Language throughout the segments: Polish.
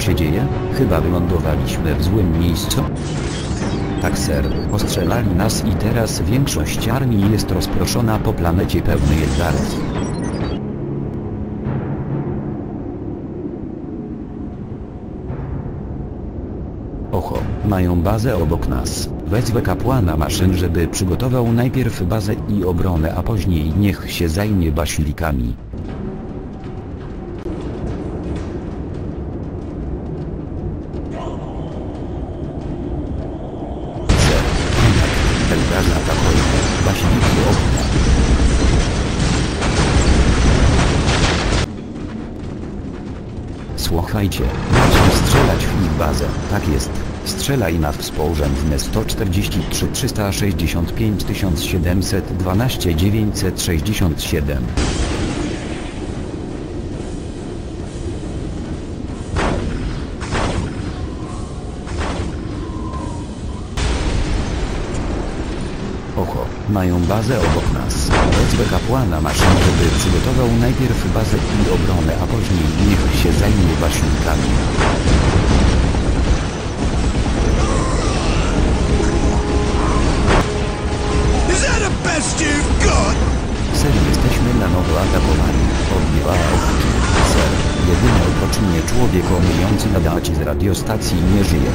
się dzieje? Chyba wylądowaliśmy w złym miejscu. Tak, ser, ostrzelali nas i teraz większość armii jest rozproszona po planecie pełnej Eldarów. Oho, mają bazę obok nas. Wezwę kapłana maszyn, żeby przygotował najpierw bazę i obronę, a później niech się zajmie basilikami. Eldarzy atakują. Basiliki ognia. Słuchajcie, macie strzelać w ich bazę. Tak jest. Strzelaj na współrzędne 143 365 712 967. Oho, mają bazę obok nas. Wezwę kapłana maszyn, żeby przygotował najpierw bazę i obronę, a później niech się zajmie basilikami. Ser, jesteśmy na nowo atakowani. Odbiła ochotę. Ser, jedyny otoczenie człowiek omijający nadacie z radiostacji nie żyje.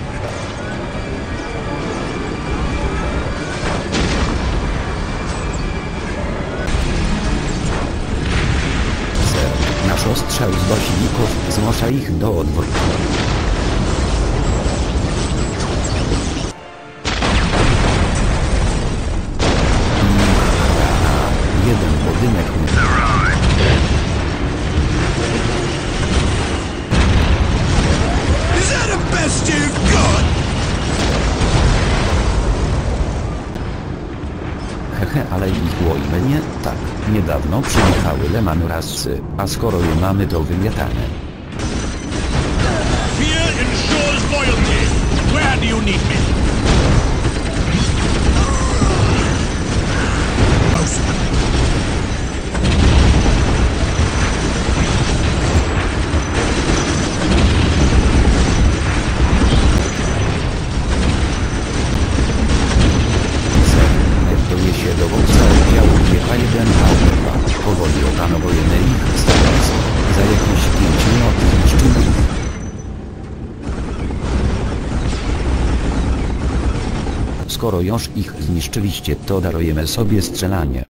Ser, nasz ostrzał z basilików zmusza ich do odwrotu. Jeden budynek. Hehe, ale ich łoimy nie? Tak, niedawno przyjechały Lemanurasy, a skoro je mamy, to wymiatane. Fear ensures loyalty. Where do you need me? Się dowódca oddziału GH1 A2. Powoli opanowujemy ich stanowisko. Za jakieś 5 minut zniszczymy ich. Skoro już ich zniszczyliście, to darujemy sobie strzelanie.